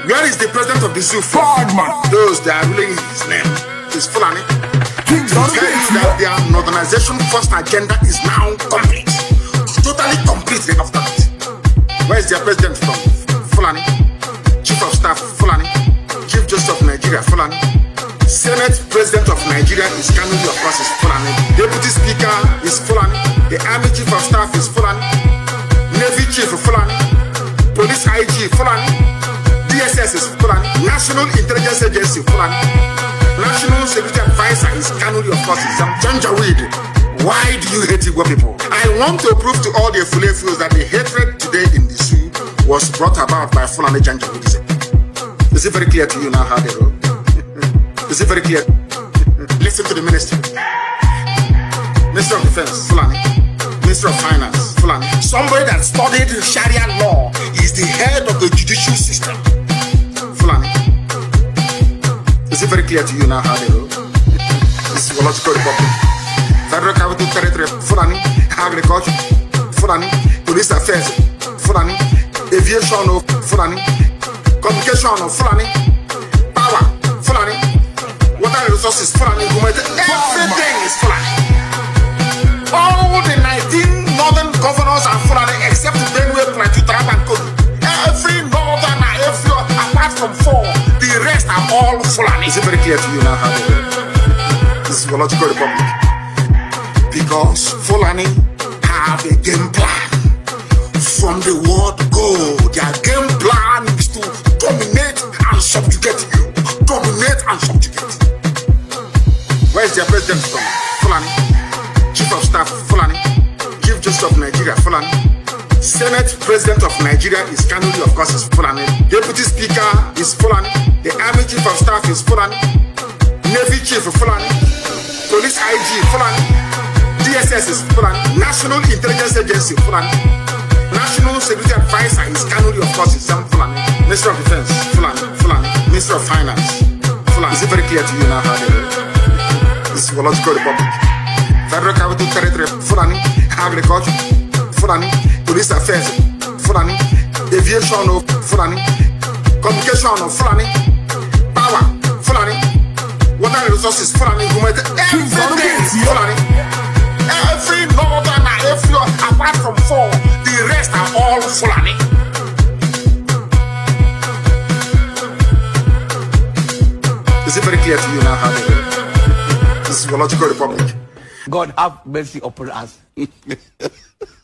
Where is the president of the zoo? Fardman. Those that are ruling his name is Fulani. To tell you that their modernization first agenda is now complete. Totally complete after that. Where is their president from? Fulani. Chief of Staff, Fulani. Chief Justice of Nigeria, Fulani. Senate President of Nigeria is Kanuri, of course, is Fulani. Deputy Speaker is Fulani. The Army Chief of Staff is Fulani. Navy Chief Fulani. Police IG Fulani. DSS is Fulani. National Intelligence Agency Fulani. National Security Advisor is Kanuri, of course, is Janjaweed. Why do you hate Igbo people? I want to prove to all the Fulefus that the hatred today in the zoo was brought about by Fulani Janjaweedism. Is it very clear to you now how they roll? Is it very clear? Listen to the ministry. Minister of Defense, Fulani. Minister of Finance, Fulani. Somebody that studied Sharia law is the head of the judicial system, Fulani. Is it very clear to you now how they roll? This is Zoological Republic. Federal Capital Territory, Fulani. Agriculture, Fulani. Police Affairs, Fulani. Aviation, Fulani. Communication, Fulani. Power, Fulani. Water resources, Fulani. Everything is Fulani. All the 19 northern governors are Fulani except Benue, Plateau, Taraba, and Kogi. Every northerner, apart from 4, the rest are all Fulani. Is it very clear to you now how they do? This is Zoological Republic. Because Fulani have a game plan. From the word go, their game plan is to dominate and subjugate you. Dominate and subjugate. Where is their president from? Fulani. Chief of Staff, Fulani. Chief Justice of Nigeria, Fulani. Senate President of Nigeria is Kanuri, of course, is Fulani. Deputy Speaker is Fulani. The Army Chief of Staff is Fulani. Navy Chief Fulani. Police IG Fulani. DSS is Fulani. National Intelligence Agency Fulani. National Security Advisor is Kanuri, of course, is Fulani. Minister of Defense, Fulani. Fulani. Minister of Finance, Fulani. Is it very clear to you now how they do? This is Zoological Republic. Federal Capital Territory, Fulani. Agriculture, Fulani. Police Affairs, Fulani. Aviation, Fulani. Communication, Fulani. Power, Fulani. Water resources, Fulani. Everything is Fulani. Every northerner, apart from 4, the rest are all Fulani. Is it very clear to you now how they do? This is Zoological Republic. God have mercy upon us.